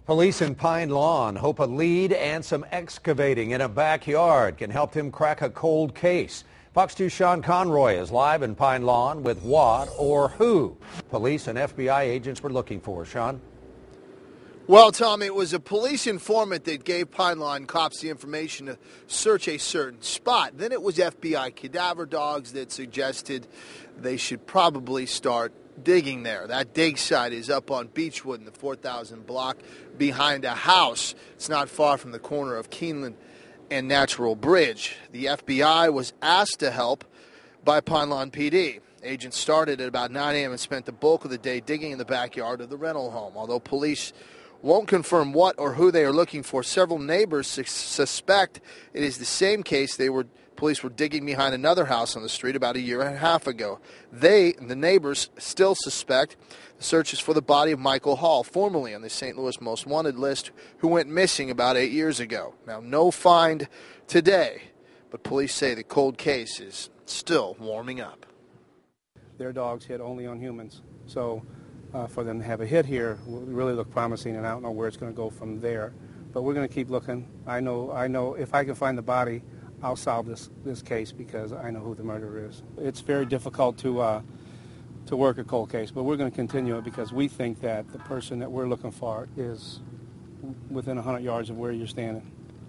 Police in Pine Lawn hope a lead and some excavating in a backyard can help them crack a cold case. Fox 2's Sean Conroy is live in Pine Lawn with what or who police and FBI agents were looking for. Sean? Well, Tom, it was a police informant that gave Pine Lawn cops the information to search a certain spot. Then it was FBI cadaver dogs that suggested they should probably start digging there. That dig site is up on Beechwood in the 4000 block behind a house. It's not far from the corner of Keeneland and Natural Bridge. The FBI was asked to help by Pine Lawn PD. Agents started at about 9 a.m. and spent the bulk of the day digging in the backyard of the rental home. Although police won't confirm what or who they are looking for, several neighbors suspect it is the same case. Police were digging behind another house on the street about a year and a half ago. The neighbors, still suspect the search is for the body of Michael Hall, formerly on the St. Louis Most Wanted list, who went missing about 8 years ago. Now, no find today, but police say the cold case is still warming up. Their dogs hit only on humans, so for them to have a hit here will really look promising, and I don't know where it's going to go from there. But we're going to keep looking. I know if I can find the body, I'll solve this case because I know who the murderer is. It's very difficult to work a cold case, but we're going to continue it because we think that the person that we're looking for is within 100 yards of where you're standing.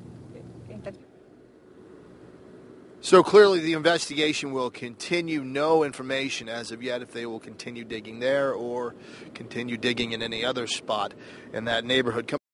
So clearly the investigation will continue. No information as of yet if they will continue digging there or continue digging in any other spot in that neighborhood.